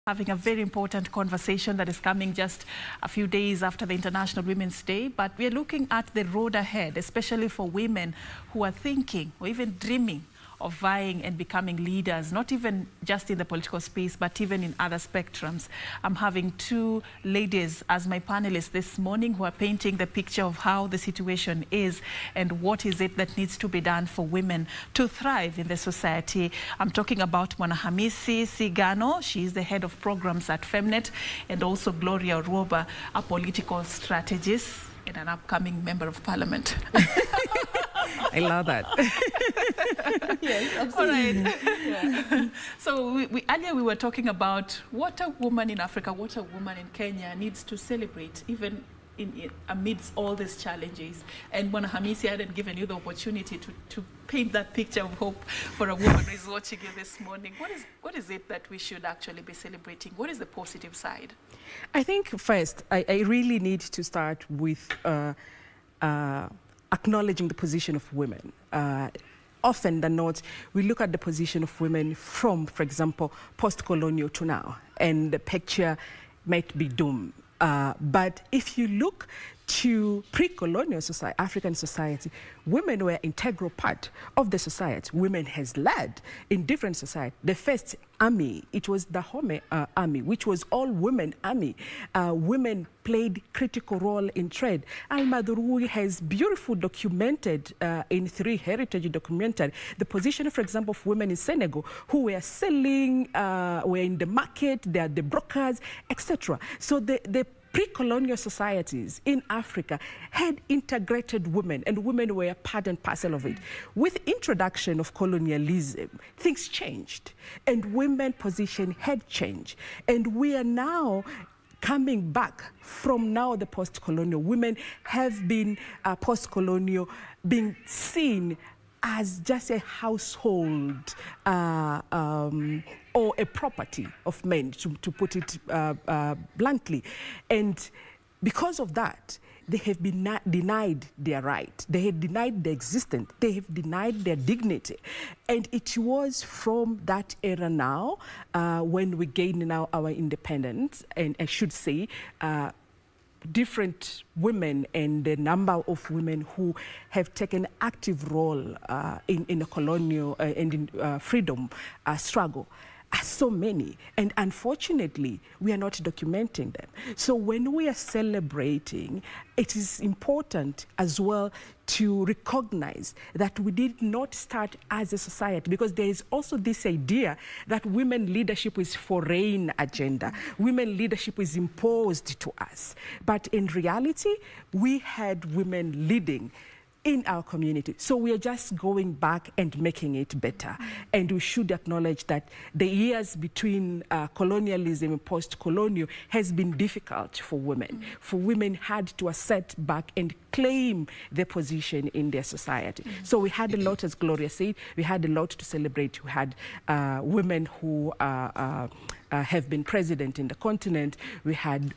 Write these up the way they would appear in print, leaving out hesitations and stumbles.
Having a very important conversation that is coming just a few days after the International Women's Day, but we are looking at the road ahead, especially for women who are thinking or even dreaming of vying and becoming leaders, not even just in the political space, but even in other spectrums. I'm having two ladies as my panelists this morning who are painting the picture of how the situation is and what is it that needs to be done for women to thrive in the society. I'm talking about Mwanahamisi Sigano. She is the head of programs at Femnet, and also Gloria Roba, a political strategist and an upcoming member of parliament. I love that. Yes, absolutely. All right. Yeah. So earlier we were talking about what a woman in Africa, what a woman in Kenya needs to celebrate, even amidst all these challenges. And Mwanahamisi hadn't given you the opportunity to paint that picture of hope for a woman who is watching you this morning. What is it that we should actually be celebrating? What is the positive side? I think first, I really need to start with acknowledging the position of women. Often than not, we look at the position of women from, for example, post-colonial to now, and the picture might be doom. But if you look to pre-colonial society, African society, women were an integral part of the society. Women has led in different societies. The first army, it was the Home army, which was all women army. Women played critical role in trade. Al-Madrui has beautifully documented in 3 heritage documentary the position, for example, of women in Senegal who were selling, were in the market, they are the brokers, etc. So the pre-colonial societies in Africa had integrated women, and women were part and parcel of it. With introduction of colonialism, things changed, and women's position had changed. And we are now coming back from now the post-colonial. Women have been post-colonial, being seen as just a household or a property of men, to put it bluntly. And because of that, they have been denied their right. They have denied their existence. They have denied their dignity. And it was from that era now, when we gained now our independence, and I should say, different women and the number of women who have taken active role in a colonial and in freedom struggle are so many, and unfortunately we are not documenting them. So when we are celebrating, it is important as well to recognize that we did not start as a society, because there is also this idea that women leadership is foreign agenda. Women leadership is imposed to us. But in reality, we had women leading in our community. So we are just going back and making it better. And we should acknowledge that the years between colonialism and post-colonial has been difficult for women. For women had to assert back and claim their position in their society. So we had a lot, as Gloria said, we had a lot to celebrate. We had women who have been president in the continent. We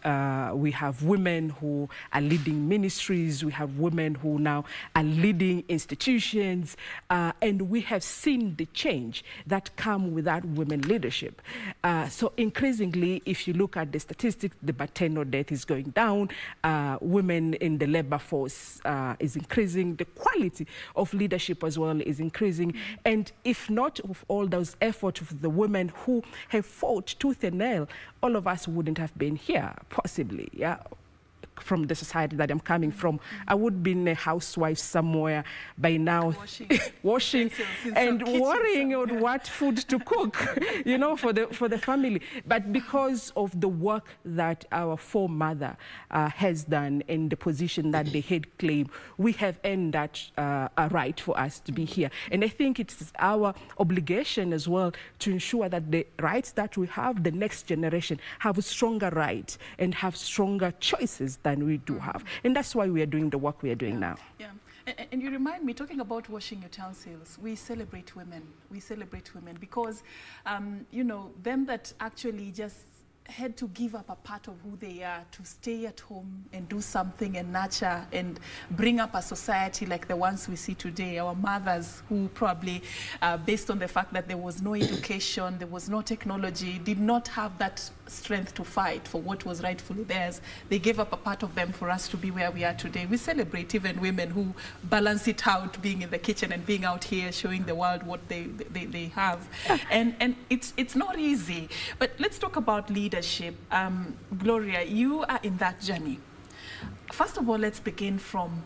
have women who are leading ministries. We have women who now are leading institutions, and we have seen the change that come with that women leadership. So increasingly, if you look at the statistics, the maternal death is going down. Women in the labor force is increasing. The quality of leadership as well is increasing. And if not of all those efforts of the women who have fought tooth and nail, all of us wouldn't have been here, possibly, yeah, from the society that I'm coming from. I would be a housewife somewhere by now, washing and worrying on what food to cook, you know, for the family. But because of the work that our foremother has done and the position that they had claimed, we have earned that a right for us to be here. And I think it's our obligation as well to ensure that the rights that we have, the next generation, have a stronger right and have stronger choices than we do have. And that's why we are doing the work we are doing now. Yeah. And you remind me, talking about washing utensils, we celebrate women. We celebrate women because, you know, them that actually just had to give up a part of who they are to stay at home and do something and nurture and bring up a society like the ones we see today. Our mothers who probably, based on the fact that there was no education, there was no technology, did not have that strength to fight for what was rightfully theirs. They gave up a part of them for us to be where we are today. We celebrate even women who balance it out, being in the kitchen and being out here showing the world what they have. And it's not easy. But let's talk about leadership. Gloria, you are in that journey. First of all, let's begin from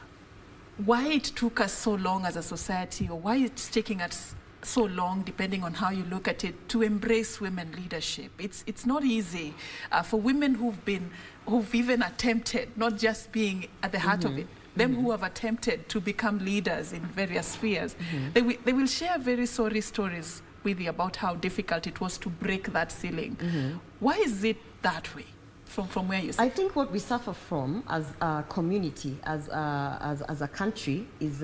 why it took us so long as a society, or why it's taking us so long, depending on how you look at it, to embrace women leadership. It's not easy for women who've even attempted, not just being at the heart of it, them who have attempted to become leaders in various spheres. They will share very sorry stories with you about how difficult it was to break that ceiling. Why is it that way from where you sit? I think what we suffer from as a community, as a country, is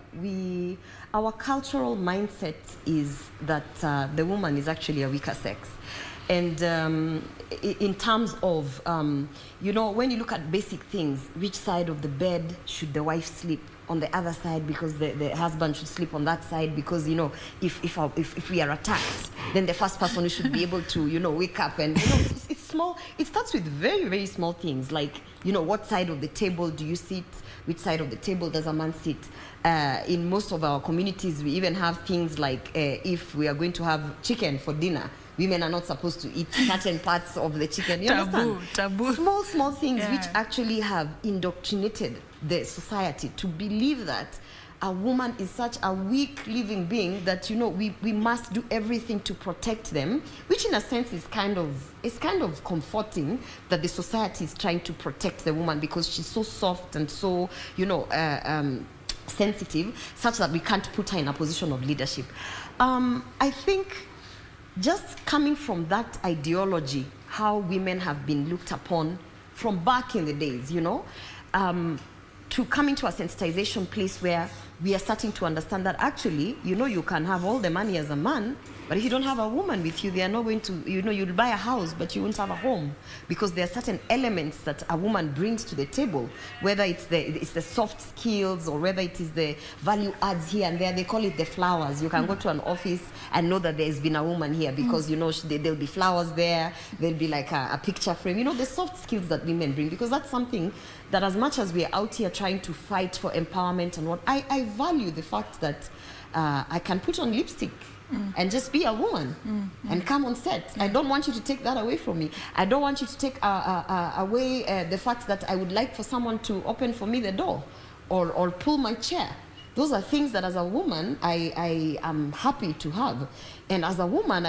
our cultural mindset is that the woman is actually a weaker sex. And in terms of, you know, when you look at basic things, which side of the bed should the wife sleep? On the other side, because the husband should sleep on that side, because, you know, if we are attacked, then the first person who should be able to, you know, wake up. And, you know, it's small. It starts with very, very small things, like, you know, what side of the table do you sit? Which side of the table does a man sit? In most of our communities, we even have things like if we are going to have chicken for dinner, women are not supposed to eat certain parts of the chicken. You understand? Taboo. Small things which actually have indoctrinated the society to believe that a woman is such a weak living being that, you know, we must do everything to protect them, which in a sense is kind of comforting that the society is trying to protect the woman because she's so soft and so, you know, sensitive, such that we can't put her in a position of leadership. I think just coming from that ideology, how women have been looked upon from back in the days, you know, to come into a sensitization place where we are starting to understand that actually, you know, you can have all the money as a man, but if you don't have a woman with you, they are not going to, you know, you'll buy a house, but you won't have a home, because there are certain elements that a woman brings to the table, whether it's the soft skills or whether it is the value adds here and there. They call it the flowers. You can go to an office and know that there's been a woman here because, you know, there'll be flowers there, there'll be like a picture frame, you know, the soft skills that women bring, because that's something that, as much as we're out here trying to fight for empowerment and what, I value the fact that I can put on lipstick and just be a woman and come on set. I don't want you to take that away from me. I don't want you to take away the fact that I would like for someone to open for me the door or pull my chair. Those are things that as a woman I am happy to have. And as a woman,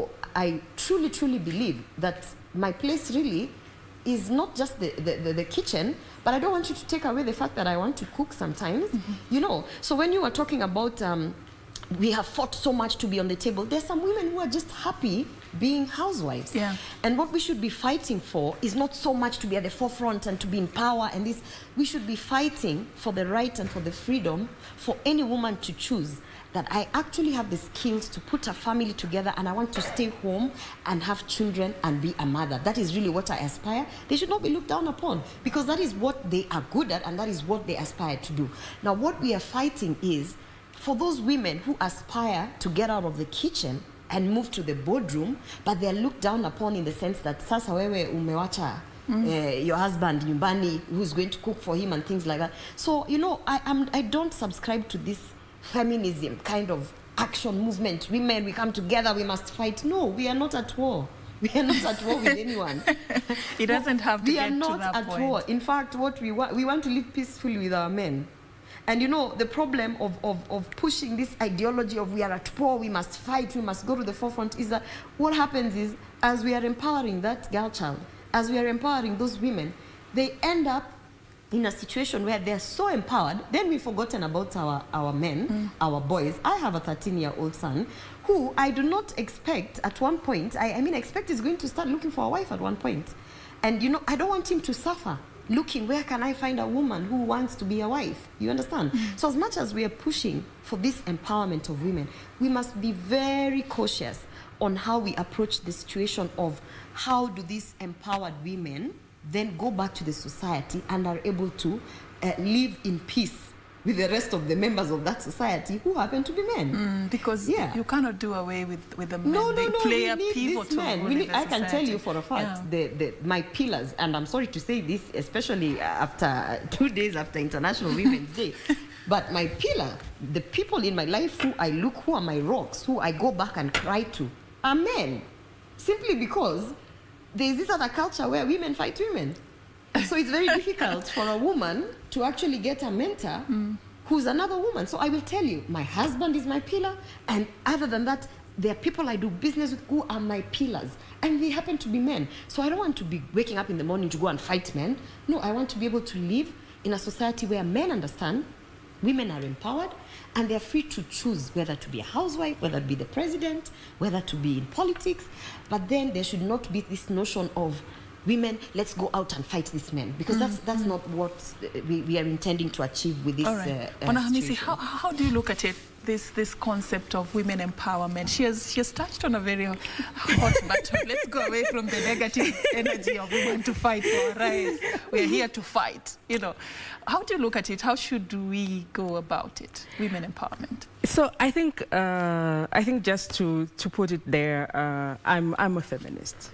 I truly believe that my place really is not just the kitchen, but I don't want you to take away the fact that I want to cook sometimes, you know. So when you were talking about we have fought so much to be on the table, there's some women who are just happy being housewives. Yeah. And what we should be fighting for is not so much to be at the forefront and to be in power and this. We should be fighting for the right and for the freedom for any woman to choose that I actually have the skills to put a family together and I want to stay home and have children and be a mother. That is really what I aspire. They should not be looked down upon, because that is what they are good at and that is what they aspire to do. Now, what we are fighting is for those women who aspire to get out of the kitchen and move to the boardroom, but they're looked down upon in the sense that sasa wewe umewacha your husband nyumbani, who's going to cook for him and things like that. So, you know, I don't subscribe to this feminism kind of action movement. Women, we come together, we must fight. No, we are not at war. We are not at war with anyone. It doesn't have to get to that point. We are not at war. In fact, what we want to live peacefully with our men. And you know, the problem of pushing this ideology of we are at war, we must fight, we must go to the forefront, is that what happens is, as we are empowering that girl child, as we are empowering those women, they end up in a situation where they're so empowered, then we've forgotten about our men, our boys. I have a 13-year-old son who I do not expect at one point, I mean, expect he's going to start looking for a wife at one point. And you know, I don't want him to suffer looking, where can I find a woman who wants to be a wife? You understand? So as much as we are pushing for this empowerment of women, we must be very cautious on how we approach the situation of how do these empowered women then go back to the society and are able to live in peace with the rest of the members of that society who happen to be men. Because you cannot do away with the men. No, they play a pivotal role in the I can tell society. you for a fact, my pillars, and I'm sorry to say this, especially after 2 days after International Women's Day, but my pillar, the people in my life who I look, who are my rocks, who I go back and cry to, are men. Simply because there is this other culture where women fight women. So it's very difficult for a woman to actually get a mentor who's another woman. So I will tell you, my husband is my pillar, and other than that, there are people I do business with who are my pillars, and they happen to be men. So I don't want to be waking up in the morning to go and fight men. No, I want to be able to live in a society where men understand women are empowered, and they're free to choose whether to be a housewife, whether to be the president, whether to be in politics. But then there should not be this notion of women, let's go out and fight these men, because that's not what we are intending to achieve with this. All right. Hamisi, how do you look at it? This concept of women empowerment. She has touched on a very hot button. Let's go away from the negative energy of women to fight for our rights. We are here to fight. You know, how do you look at it? How should we go about it? Women empowerment. So I think just to put it there, I'm a feminist.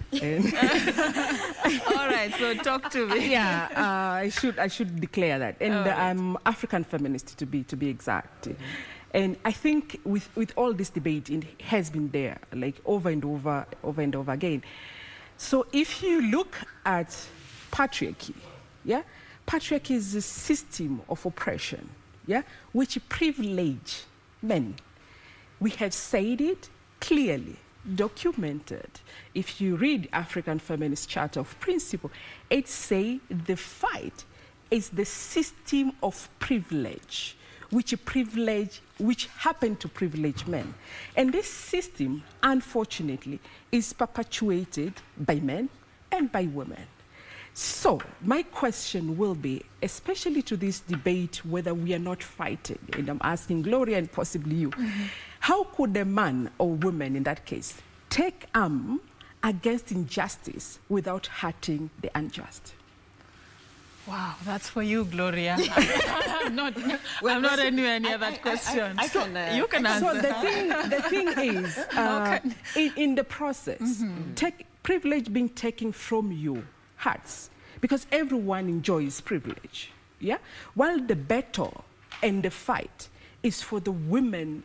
All right, so talk to me. Yeah, I should declare that, and I'm African feminist to be exact. And I think with all this debate, it has been there, like over and over again. So if you look at patriarchy, patriarchy is a system of oppression, which privilege men. We have said it clearly, documented. If you read African Feminist Charter of Principle, it says the fight is the system of privilege, which happen to privilege men. And this system, unfortunately, is perpetuated by men and by women. So my question will be, especially to this debate whether we are not fighting, and I'm asking Gloria and possibly you, how could a man or woman in that case take arm against injustice without hurting the unjust? Wow, that's for you, Gloria. I'm not anywhere near that question. You can answer. So the thing is, in the process, privilege being taken from you hurts, because everyone enjoys privilege. While the battle and the fight is for the women,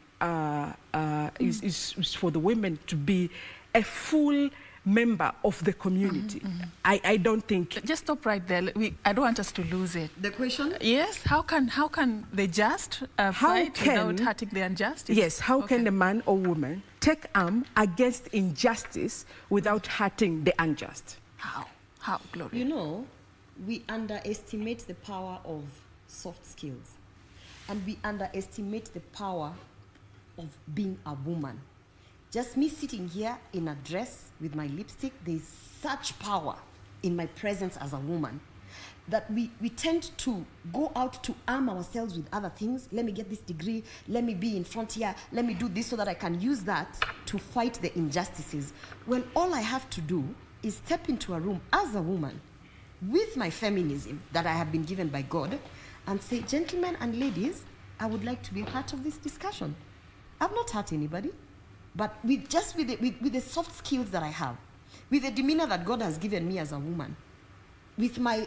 is for the women to be a full member of the community. I don't think. Just stop right there. I don't want us to lose it. The question? Yes. How can the just fight without hurting the unjust? Yes. How can a man or woman take arm against injustice without hurting the unjust? How, Gloria? You know, we underestimate the power of soft skills, and we underestimate the power of being a woman. Just me sitting here in a dress with my lipstick, there's such power in my presence as a woman that we tend to go out to arm ourselves with other things. Let me get this degree, let me be in front here, let me do this so that I can use that to fight the injustices. Well, all I have to do is step into a room as a woman with my feminism that I have been given by God and say, gentlemen and ladies, I would like to be a part of this discussion. I've not hurt anybody. But with the soft skills that I have, with the demeanor that God has given me as a woman, with my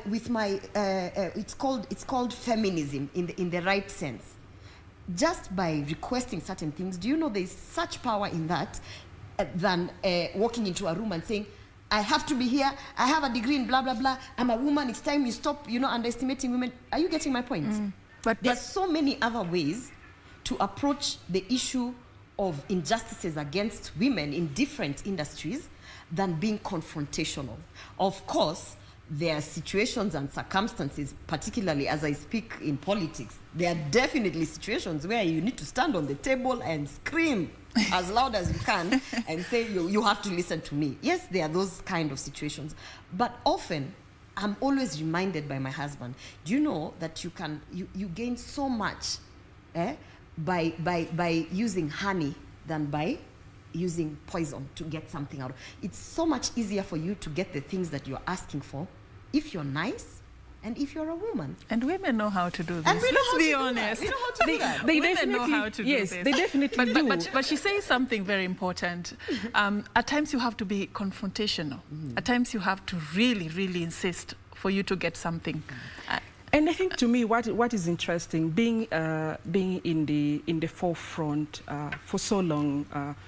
it's called feminism in the right sense. Just by requesting certain things, do you know there's such power in that than walking into a room and saying, I have to be here, I have a degree in blah blah blah, I'm a woman, it's time you stop, underestimating women. Are you getting my point? But there's so many other ways to approach the issue of injustices against women in different industries than being confrontational. Of course, there are situations and circumstances, particularly as I speak in politics, there are definitely situations where you need to stand on the table and scream as loud as you can and say, you have to listen to me. Yes, there are those kind of situations. But often, I'm always reminded by my husband, do you know that you gain so much by using honey than by using poison to get something out. It's so much easier for you to get the things that you're asking for if you're nice and if you're a woman. And women know how to do this. And we know Let's how be to do honest. that. We know how to do that. They Women definitely know how to do yes, this. they definitely do. But she says something very important. At times you have to be confrontational. At times you have to really, really insist for you to get something. And I think to me, what is interesting, being in the forefront for so long,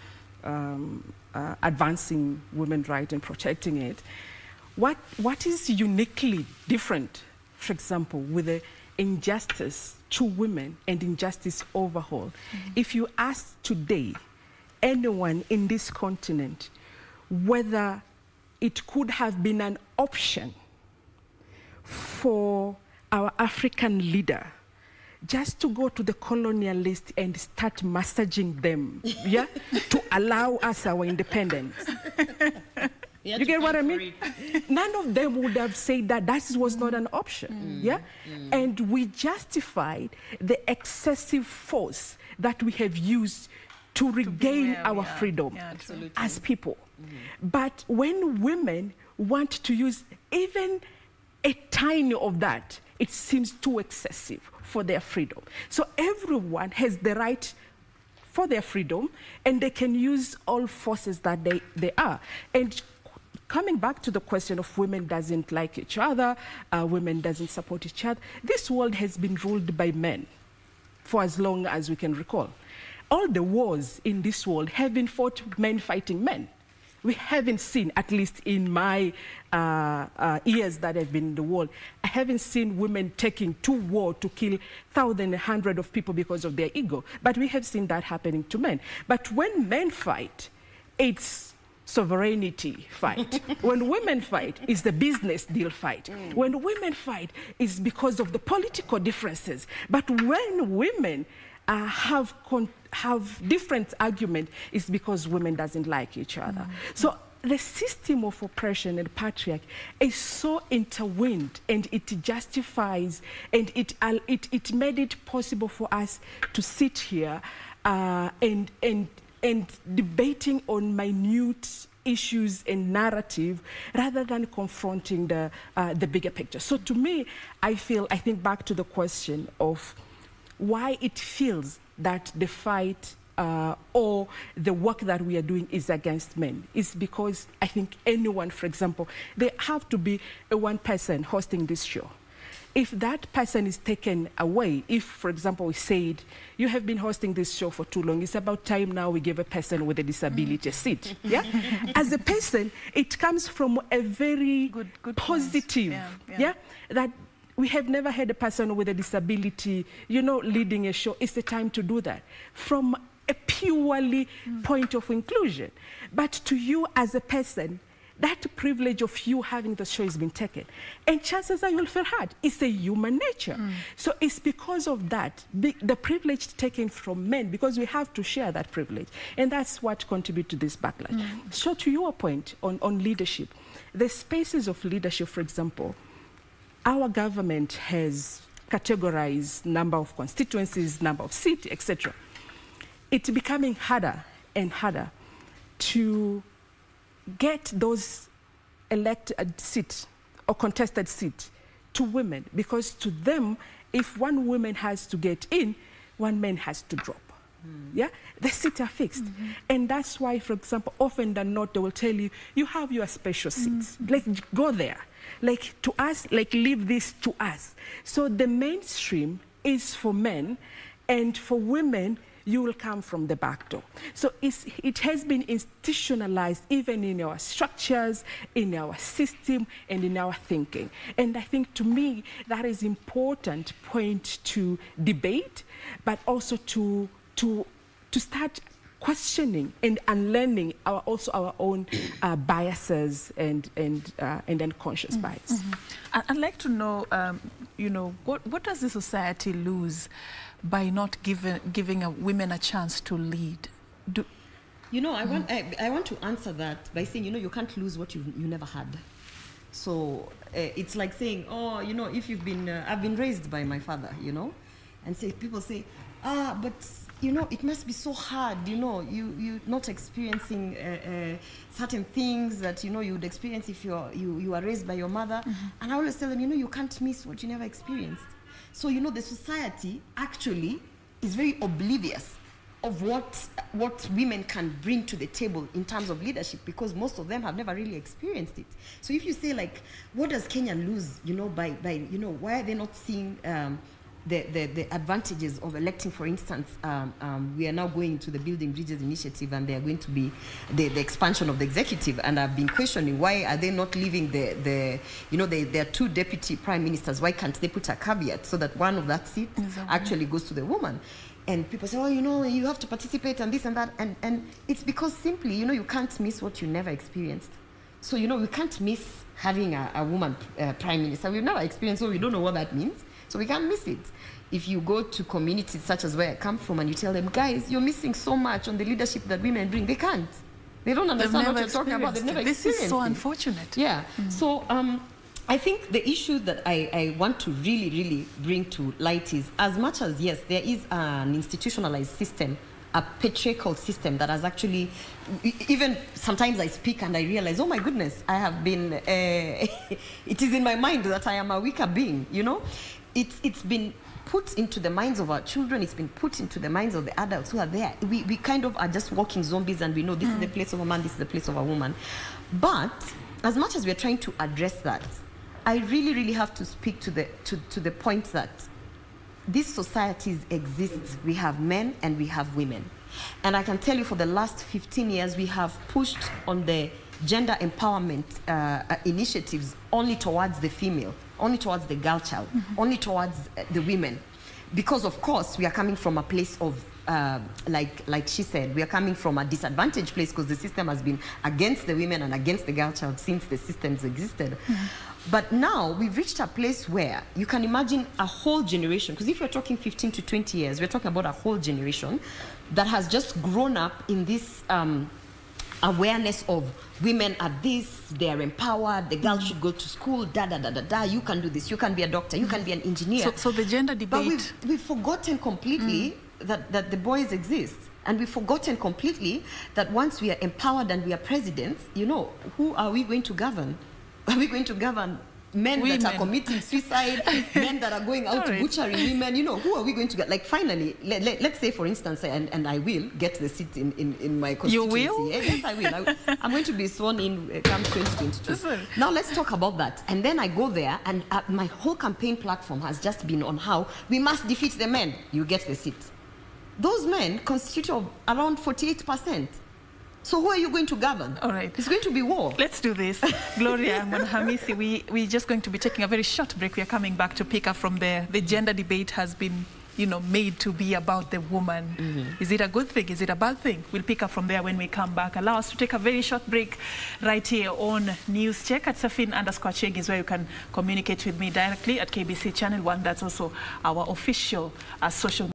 advancing women's rights and protecting it, what is uniquely different, for example, with the injustice to women and injustice overall? If you ask today anyone in this continent whether it could have been an option for our African leader just to go to the colonialist and start massaging them, yeah, to allow us our independence. You get what I mean? None of them would have said that was not an option, yeah? And we justified the excessive force that we have used to regain our freedom as people. But when women want to use even a tiny of that, it seems too excessive for their freedom. So everyone has the right for their freedom, and they can use all forces that they are. And coming back to the question of women doesn't like each other, women doesn't support each other, this world has been ruled by men for as long as we can recall. All the wars in this world have been fought men fighting men. We haven't seen, at least in my years that I've been in the world, I haven't seen women taking to war to kill thousands, hundreds of people because of their ego. But we have seen that happening to men. But when men fight, it's sovereignty fight. When women fight, it's the business deal fight. When women fight, it's because of the political differences. But when women have different argument, it's because women doesn't like each other. So the system of oppression and patriarchy is so intertwined, and it justifies, and it made it possible for us to sit here and debating on minute issues and narrative rather than confronting the bigger picture. So to me, I think back to the question of why it feels that the fight or the work that we are doing is against men is because I think anyone, for example, there have to be one person hosting this show. If that person is taken away, if, for example, we said, you have been hosting this show for too long, it's about time now we give a person with a disability a seat. Yeah? As a person, it comes from a very good positive, that we have never had a person with a disability, leading a show. It's the time to do that from a purely point of inclusion. But to you as a person, that privilege of you having the show has been taken. And chances are you'll feel hurt. It's a human nature. So it's because of that, the privilege taken from men, because we have to share that privilege. And that's what contributes to this backlash. So to your point on leadership, the spaces of leadership, for example, our government has categorized number of constituencies, number of seats, etc. It's becoming harder and harder to get those elected seats or contested seats to women, because to them, if one woman has to get in, one man has to drop. Yeah, the seats are fixed. And that's why, for example, often than not, they will tell you, you have your special seats. Like, go there. Like, to us, like, leave this to us. So the mainstream is for men, and for women, you will come from the back door. So it has been institutionalized even in our structures, in our system, and in our thinking. And I think, to me, that is an important point to debate, but also to start questioning and unlearning our own biases and unconscious bias. I'd like to know, what does the society lose by not giving women a chance to lead? I want to answer that by saying, you can't lose what you never had. So it's like saying, if you've been, I've been raised by my father, and people say, but you know, it must be so hard, you know, you not experiencing certain things that, you know, you would experience if you are raised by your mother. And I always tell them, you know, you can't miss what you never experienced. So, you know, the society actually is very oblivious of what women can bring to the table in terms of leadership, because most of them have never really experienced it. So if you say, like, what does Kenya lose, you know, by you know, why are they not seeing the advantages of electing, for instance, we are now going to the Building Bridges initiative, and they are going to be the expansion of the executive, and I've been questioning, why are they not leaving you know, there are 2 deputy prime ministers, why can't they put a caveat so that one of that seat actually goes to the woman? And people say, oh, you know, you have to participate and this and that. And it's because simply, you know, you can't miss what you never experienced. So, you know, we can't miss having a woman prime minister. We've never experienced, so we don't know what that means. So we can't miss it. If you go to communities such as where I come from and you tell them, guys, you're missing so much on the leadership that women bring, they can't. They don't understand what you're talking about. They've never experienced it. This is so unfortunate. Yeah. So I think the issue that I want to really bring to light is, as much as, yes, there is an institutionalized system, a patriarchal system that has actually, even sometimes I speak and I realize, oh my goodness, I have been, it is in my mind that I am a weaker being, you know? It's been put into the minds of our children, it's been put into the minds of the adults who are there. We kind of are just walking zombies, and we know this is the place of a man, this is the place of a woman. But as much as we're trying to address that, I really have to speak to the point that these societies exist. We have men and we have women. And I can tell you, for the last 15 years, we have pushed on the gender empowerment initiatives only towards the female, only towards the girl child, only towards the women. Because, of course, we are coming from a place of, like she said, we are coming from a disadvantaged place, because the system has been against the women and against the girl child since the systems existed. But now we've reached a place where you can imagine a whole generation, because if you're talking 15 to 20 years, we're talking about a whole generation that has just grown up in this awareness of women are this, they are empowered, the girl should go to school, you can do this, you can be a doctor, you can be an engineer. So the gender debate... But we've forgotten completely that the boys exist. And we've forgotten completely that once we are empowered and we are presidents, you know, who are we going to govern? Are we going to govern men that are committing suicide, men that are going out butchering women? You know, who are we going to get? Like, finally, let's say, for instance, and I will get the seat in my constituency. You will? Yes, I will. I'm going to be sworn in come 2022. Now, let's talk about that. And then I go there, and my whole campaign platform has just been on how we must defeat the men. You get the seat. Those men constitute of around 48%. So who are you going to govern? All right. It's going to be war. Let's do this. Gloria Mwanahamisi, we're just going to be taking a very short break. We are coming back to pick up from there. The gender debate has been, you know, made to be about the woman. Is it a good thing? Is it a bad thing? We'll pick up from there when we come back. Allow us to take a very short break right here on News Check at Safin_Cheng is where you can communicate with me directly at KBC Channel 1. That's also our official social media.